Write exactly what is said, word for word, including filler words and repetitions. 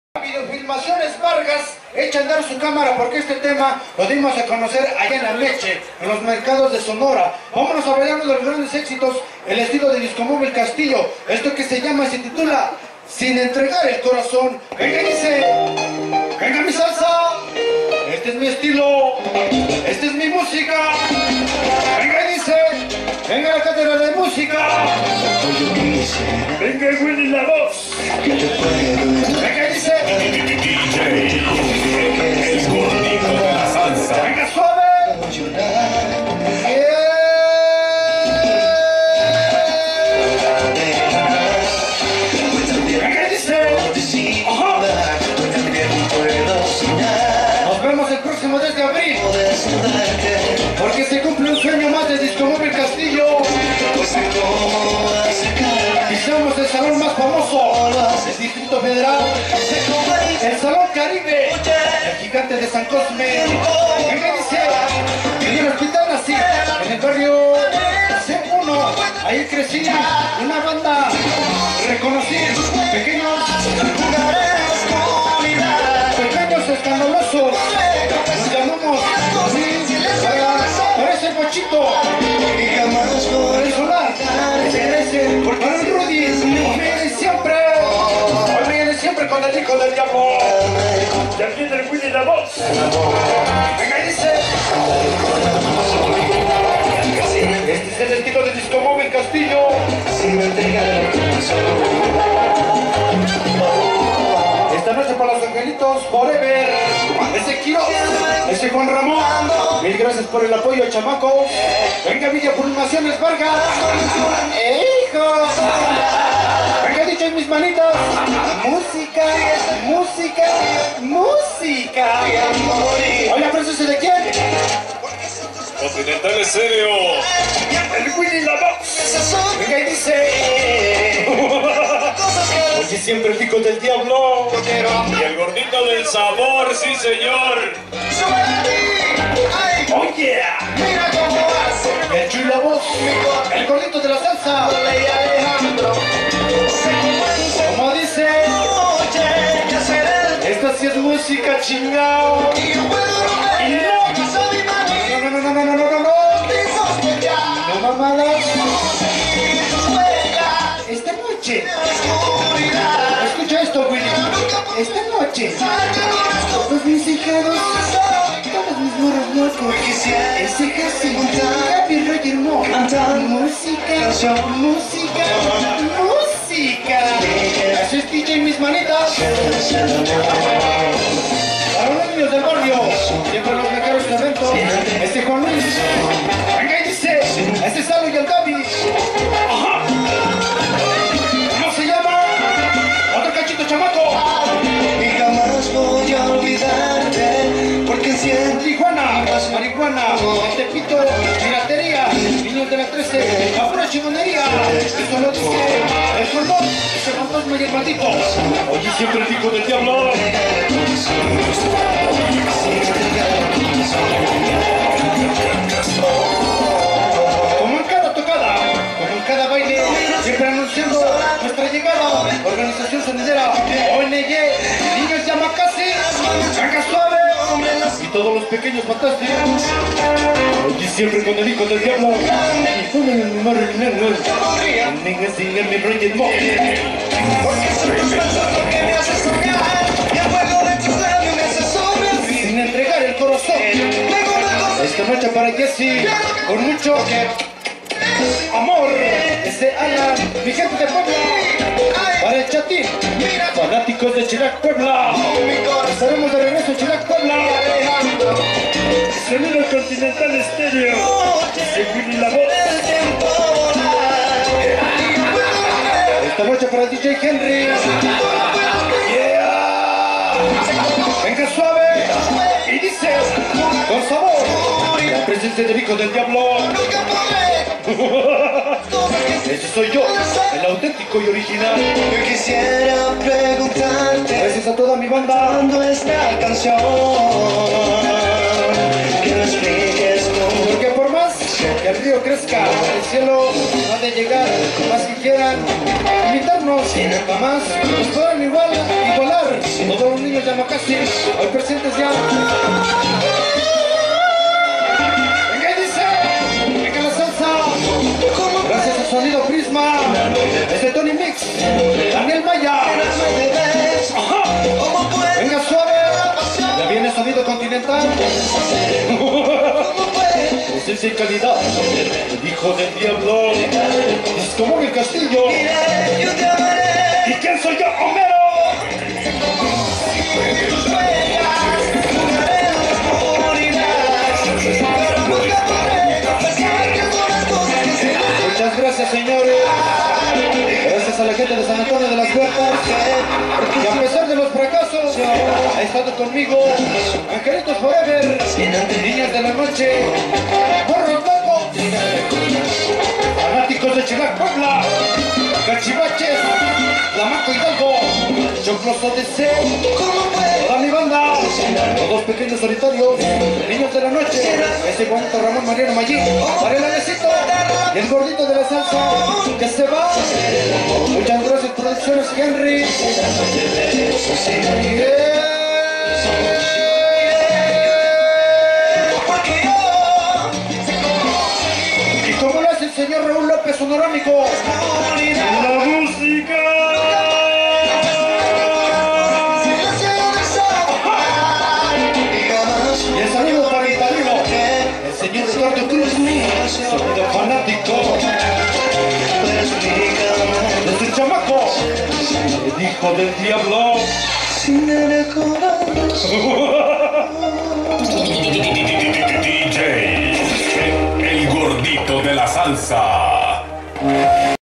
Videofilmaciones Vargas echa a andar su cámara porque este tema lo dimos a conocer allá en La Leche, en los mercados de Sonora. Vámonos a bailar uno de los grandes éxitos, el estilo de Discomóvil Castillo. Esto que se llama y se titula Sin entregar el corazón. Venga y dice, venga mi salsa, este es mi estilo, esta es mi música. Venga y dice, venga la cátedra de música. Venga Willy la voz. Venga y dice, el gordito de la salsa. venga suave. Yeah. Venga y dice, ajá. Nos vemos el próximo diez de abril, porque se cumple un sueño más de Discomóvil Castillo. Pisamos el salón más famoso del Distrito Federal, el Salón Caribe, el gigante de San Cosme. Venga y dice, en el hospital nací, en el barrio C uno, ahí crecí, una banda reconocí, pequeños, pequeños escandalosos, nos llamamos así, para, para ese pochito, para el solar, que crece, para el Rudy, hoy viene siempre, hoy viene siempre con el hijo del diablo, y aquí viene el Willy la voz. Venga y dice, este es el estilo de Discomóvil Castillo. Esta noche para los angelitos forever, ese Kiro, ese Juan Ramón, mil gracias por el apoyo, chamaco. Venga Videofilmaciones Vargas, ¡eh, hijo! Venga dicho en mis manitas, música, música, música. Oye, ¿pero ese de quién? Continental Estéreo. El Willy la voz. Venga y dice, oye siempre el hijo del diablo. Y el gordito del sabor, sí señor. Oye, el Chuy la voz, el gordito de la salsa. Como dice, esta sí es música chingao. No, no, no, no, no, no, no, no, no. No mamadas. Esta noche, escucha esto, Willy. Esta noche, todos mis hijados, todos mis morros locos, ese casi, Gaby Roger Mo, música, música, música. Así es D J en mis manitas. Para los niños del barrio, siempre los mecaros de evento, este Juan Luis. Venga y dice, este Salo y el Gaby. Ajá. ¿Cómo se llama? Otro cachito chamaco. Y jamás voy a olvidarte, porque siempre Tijuana, marihuana, el Tepito, piratería, niños de la trece, la pura chingonería. Eso lo dice el color, ese fantasma y el maldito. Oye, siempre el hijo del diablo. Como en cada tocada, como en cada baile, siempre anunciando nuestra llegada. Organización sonidera, O N G, Niños Yamakasi, Venga Suave, y todos los pequeños fantásticos. Oye, siempre con el hijo del diablo. Y ponen el número en el negro. Venga, sin el mi Roger Mo. Sin entregar el corazón. Esta noche para Jesse, con mucho amor, ese Alan, mi gente de Puebla, para el Chatín, fanáticos de Chilac Puebla, estaremos de regreso en Chilac Puebla, sonido Continental Estéreo, ese Willy la voz. Esta noche para D J Henry, yeah, venga suave, y dice, con sabor, la presencia del hijo del diablo. Ese soy yo, el auténtico y original. yo quisiera preguntarte, Gracias a toda mi banda. cuando esta canción, que lo expliques tú. Porque por más que el río crezca, el cielo ha de llegar, más que quieran imitar igualarnos, jamás nos pueden igual, igualar. Todos los niños ya casi, hoy presentes ya. Venga, dice, venga la salsa. Gracias a Sonido Prisma, este Tony Mix, Daniel Maya. Ajá. Venga suave, ya viene Sonido Continental. Presencia y calidad, el hijo del diablo, es como el castillo. ¿Y quién soy yo, Homero? Muchas gracias, señores. Gracias a la gente de San Antonio de las Huertas, que a pesar de los fracasos ha estado conmigo. Angelitos Forever, niñas de la noche, morros locos, fanáticos de Chilac Puebla, Cachivaches, Tlamaco Hidalgo, Chocloso de C, toda mi banda, todos pequeños solitarios, niños de la noche, ese bonito Ramón Mariano Mayín, Mariela Necito, y el gordito de la salsa, que se va. Muchas gracias, Producciones Henry. Yeah. Y como lo hace el señor Raúl López Sonorómico, la música. Y el saludo para el padrino, el señor Eduardo Cruz, sonido fanático de su chamaco, el hijo del diablo. D J, el gordito de la salsa.